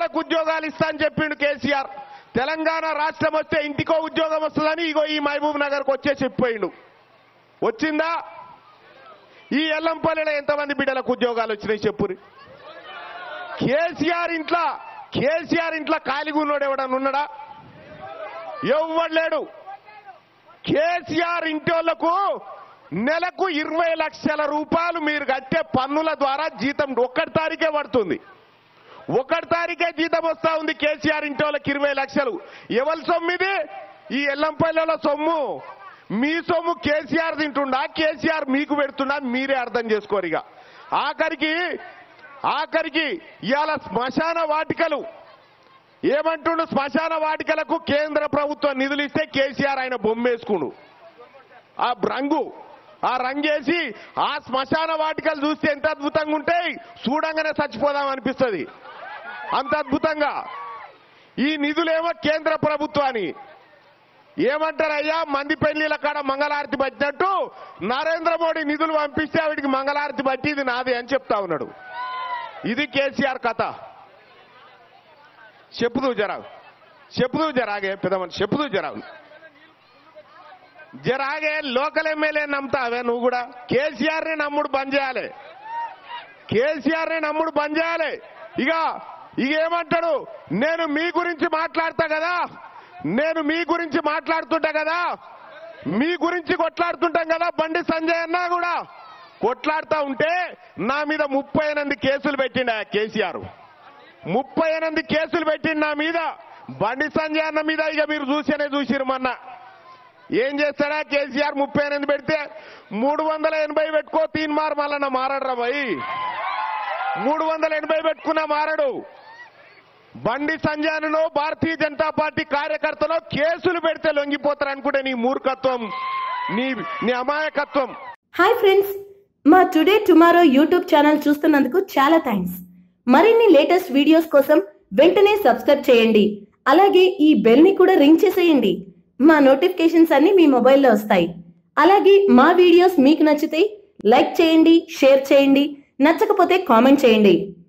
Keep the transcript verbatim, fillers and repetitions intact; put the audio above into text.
వేలకు ఉద్యోగాలు ఇస్తా అని చెప్పిండు కేసీఆర్. తెలంగాణ రాష్ట్రం వస్తే ఇంటికో ఉద్యోగం వస్తుందని ఇగో ఈ మహబూబ్ నగర్కి వచ్చే చెప్పిపోయిండు. వచ్చిందా? ఈ ఎల్లంపల్లిలో ఎంతమంది బిడ్డలకు ఉద్యోగాలు వచ్చినాయి చెప్పురి. కేసీఆర్ ఇంట్లో కేసీఆర్ ఇంట్లో ఖాళీగా ఉన్నాడు ఎవడన్నా ఉన్నాడా? ఎవ్వడు లేడు. కేసీఆర్ ఇంటి వాళ్లకు నెలకు ఇరవై లక్షల రూపాయలు మీరు కట్టే పన్నుల ద్వారా జీతం ఒక్కటి తారీఖే పడుతుంది. ఒకటి తారీఖే జీతం వస్తా ఉంది కేసీఆర్ ఇంటి వాళ్ళకి ఇరవై లక్షలు. ఎవరి సొమ్ము ఇది? ఈ ఎల్లంపల్లిలో సొమ్ము. మీ సొమ్ము కేసీఆర్ తింటుండా, కేసీఆర్ మీకు పెడుతుండా? మీరే అర్థం చేసుకోరు. ఇక ఆఖరికి ఆఖరికి ఇవాళ శ్మశాన వాటికలు ఏమంటుండు? శ్మశాన వాటికలకు కేంద్ర ప్రభుత్వం నిధులు ఇస్తే కేసీఆర్ ఆయన బొమ్మ వేసుకుండు. ఆ రంగు ఆ రంగేసి ఆ శ్మశాన వాటికలు చూస్తే ఎంత అద్భుతంగా ఉంటాయి, చూడంగానే చచ్చిపోదాం అనిపిస్తుంది. అంత అద్భుతంగా ఈ నిధులేమో కేంద్ర ప్రభుత్వాన్ని. ఏమంటారయ్యా, మంది పెళ్లిల కాడ మంగళారతి పట్టినట్టు నరేంద్ర మోడీ నిధులు పంపిస్తే ఆవిడికి మంగళారతి పట్టి ఇది నాది అని చెప్తా ఉన్నాడు. ఇది కేసీఆర్ కథ. చెప్పుదు జరా చెప్పుదు జరాగే పెద్దమని చెప్పుదు జరా జరాగే లోకల్ ఎమ్మెల్యే నమ్ముతావే నువ్వు కూడా? కేసీఆర్ ని నమ్ముడు బంద్ చేయాలి. కేసీఆర్ ని నమ్ముడు బంద్ చేయాలి. ఇక ఇక ఏమంటాడు? నేను మీ గురించి మాట్లాడతా కదా, నేను మీ గురించి మాట్లాడుతుంటా కదా, మీ గురించి కొట్లాడుతుంటాం కదా. బండి సంజయ్ అన్నా కూడా కొట్లాడుతా ఉంటే నా మీద ముప్పై ఎనిమిది కేసులు పెట్టిండ కేసీఆర్. ముప్పై ఎనిమిది కేసులు పెట్టిండు నా మీద, బండి సంజయ్ అన్న మీద. ఇక మీరు చూసేనే చూసిరు మొన్న. ఏం చేస్తాడా కేసీఆర్? ముప్పై ఎనిమిది పెడితే మూడు వందల ఎనభై పెట్టుకో తీన్మార్ మళ్ళన్న మారడరా భయ్. మూడు వందల ఎనభై పెట్టుకున్నా మారడు. బండి సంజయ్ను భారతీయ జనతా పార్టీ కార్యకర్తలు కేసులు పెడితే లొంగిపోతారు అనుకుంటే నీ మూర్ఖత్వం, నీ నీ అమాయకత్వం. హాయ్ ఫ్రెండ్స్, మా టుడే టుమారో యూట్యూబ్ ఛానల్ చూస్తున్నందుకు చాలా థ్యాంక్స్. మరిన్ని లేటెస్ట్ వీడియోస్ కోసం వెంటనే సబ్స్క్రైబ్ చేయండి. అలాగే ఈ బెల్ ని కూడా రింగ్ చేసేయండి. మా నోటిఫికేషన్స్ అన్ని మీ మొబైల్లో వస్తాయి. అలాగే మా వీడియోస్ మీకు నచ్చితే లైక్ చేయండి, షేర్ చేయండి, నచ్చకపోతే కామెంట్ చేయండి.